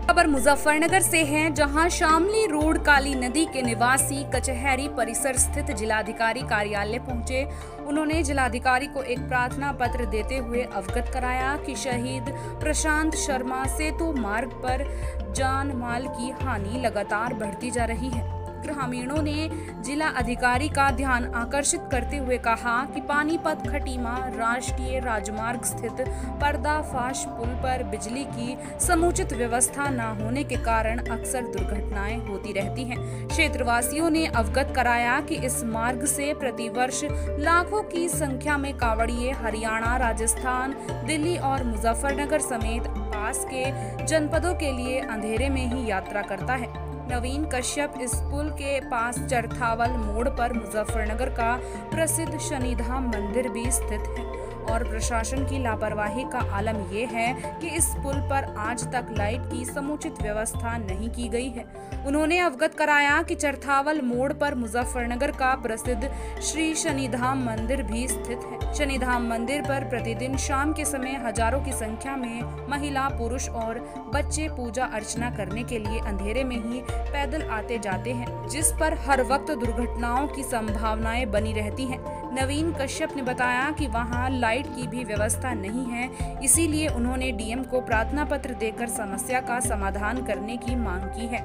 खबर मुजफ्फरनगर से है, जहां शामली रोड काली नदी के निवासी कचहरी परिसर स्थित जिलाधिकारी कार्यालय पहुंचे। उन्होंने जिलाधिकारी को एक प्रार्थना पत्र देते हुए अवगत कराया कि शहीद प्रशांत शर्मा सेतु मार्ग पर जान माल की हानि लगातार बढ़ती जा रही है। ग्रामीणों ने जिला अधिकारी का ध्यान आकर्षित करते हुए कहा कि पानीपत खटीमा राष्ट्रीय राजमार्ग स्थित पर्दाफाश पुल पर बिजली की समुचित व्यवस्था न होने के कारण अक्सर दुर्घटनाएं होती रहती हैं। क्षेत्रवासियों ने अवगत कराया कि इस मार्ग से प्रतिवर्ष लाखों की संख्या में कांवड़िए हरियाणा, राजस्थान, दिल्ली और मुजफ्फरनगर समेत पास के जनपदों के लिए अंधेरे में ही यात्रा करता है। नवीन कश्यप इस पुल के पास चरथावल मोड़ पर मुजफ्फरनगर का प्रसिद्ध शनिधाम मंदिर भी स्थित है और प्रशासन की लापरवाही का आलम यह है कि इस पुल पर आज तक लाइट की समुचित व्यवस्था नहीं की गई है। उन्होंने अवगत कराया कि चरथावल मोड़ पर मुजफ्फरनगर का प्रसिद्ध श्री शनिधाम मंदिर भी स्थित है। शनिधाम मंदिर पर प्रतिदिन शाम के समय हजारों की संख्या में महिला, पुरुष और बच्चे पूजा अर्चना करने के लिए अंधेरे में ही पैदल आते जाते हैं, जिस पर हर वक्त दुर्घटनाओं की संभावनाएं बनी रहती हैं। नवीन कश्यप ने बताया कि वहां लाइट की भी व्यवस्था नहीं है, इसीलिए उन्होंने डीएम को प्रार्थना पत्र देकर समस्या का समाधान करने की मांग की है।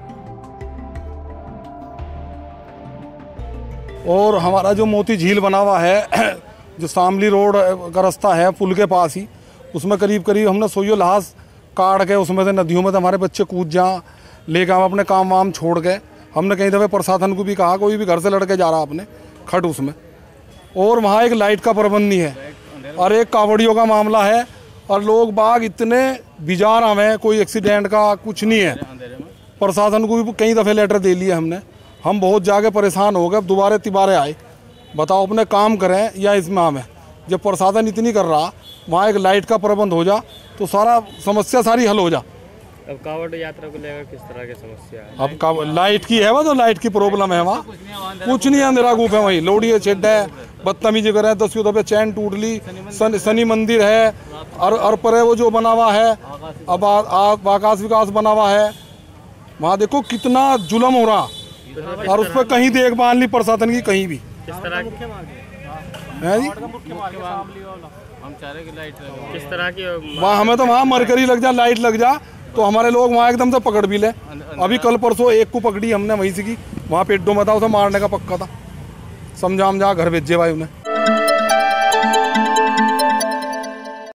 और हमारा जो मोती झील बना हुआ है, जो शामली रोड का रास्ता है पुल के पास ही, उसमें करीब करीब हमने सोयो लहाज काट के उसमें से नदियों में तो हमारे बच्चे कूद जाएं, लेकर हम अपने काम वाम छोड़ के। हमने कई दफ़े प्रशासन को भी कहा, कोई भी घर से लड़के जा रहा अपने खट उसमें, और वहाँ एक लाइट का प्रबंध नहीं है और एक कावड़ियों का मामला है और लोग बाग इतने बिजार हमें, कोई एक्सीडेंट का कुछ नहीं है। प्रशासन को भी कई दफ़े लेटर दे लिए हमने, हम बहुत जाके परेशान हो गए, अब दोबारा तिबारे आए। बताओ अपने काम करें या इसमें हमें, जब प्रशासन इतनी कर रहा, वहाँ एक लाइट का प्रबंध हो जा तो सारा समस्या सारी हल हो जा। अब कांवड़ यात्रा को लेकर किस तरह की समस्या है? अब लाइट की है वहाँ, तो लाइट की प्रॉब्लम है वहाँ, कुछ नहीं है, अंधेरा गुफ है वहीं, लोडिये शेड है, बदतमीजी कर रहे हैं, 10 दफे चैन टूट ली, शनि मंदिर है और पर वो जो बना हुआ है, अब आकाश विकास बना हुआ है, वहाँ देखो कितना जुल्म हो रहा और उस पर कहीं देखभाल नहीं प्रशासन की कहीं भी। किस तरह की है जी, हम चाह रहे कि लाइट किस तरह की वहाँ हमें तो वहाँ मरकरी लग जा, लाइट लग जा तो हमारे लोग वहाँ एकदम से पकड़ भी ले। अभी कल परसों एक को पकड़ी हमने वहीं से की, वहाँ पेड्डो में था, उसे मारने का पक्का था, समझा घर भेजे भाई उन्हें।